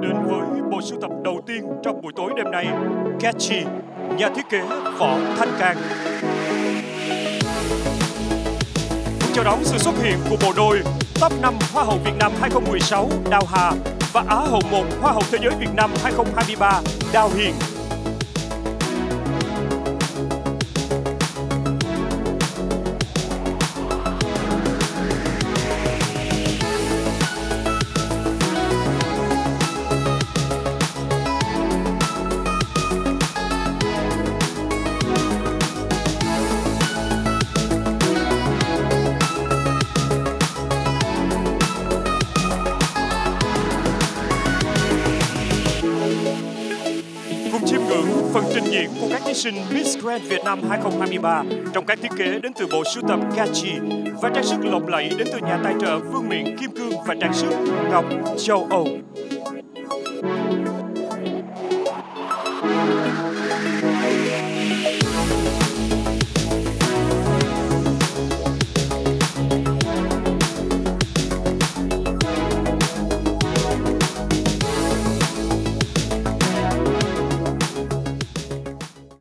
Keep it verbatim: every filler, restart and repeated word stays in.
đến với bộ sưu tập đầu tiên trong buổi tối đêm nay, Catchy, nhà thiết kế Võ Thanh Cang. Chào đón sự xuất hiện của bộ đôi top năm Hoa hậu Việt Nam hai không một sáu Đào Hà và Á hậu một Hoa hậu Thế giới Việt Nam hai không hai ba Đào Hiền. Cùng chiêm ngưỡng phần trình diễn của các thí sinh Miss Grand Việt Nam hai không hai ba trong các thiết kế đến từ bộ sưu tập Catchy và trang sức lộng lẫy đến từ nhà tài trợ Vương miện Kim Cương và trang sức Ngọc châu Âu.